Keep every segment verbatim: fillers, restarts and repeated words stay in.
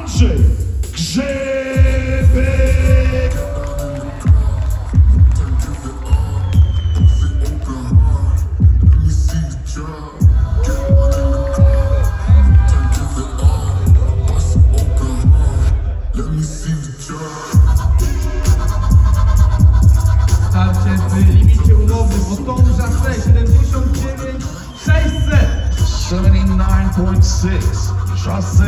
Andrzej Grzebyk. Starcie w limicie umownym Oton Jasse siedemdziesiąt dziewięć sześćset. seventy-nine point six. Jasse.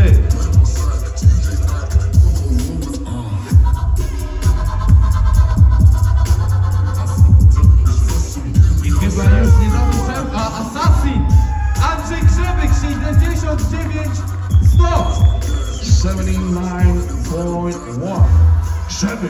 I chyba już nie zapisałem, a Assassin Andrzej Grzebyk siedemdziesiąt dziewięć sto. seventy-nine point one. Grzebyk.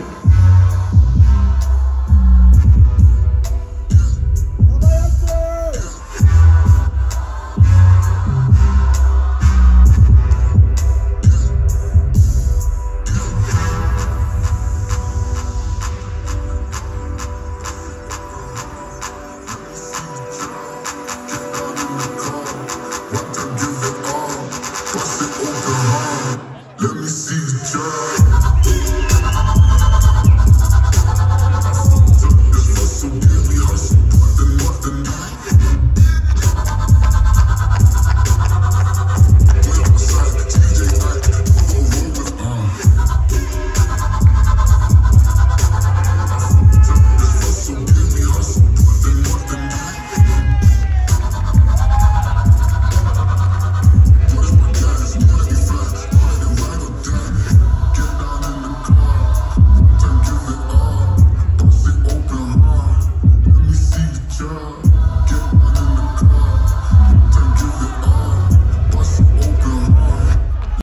Let me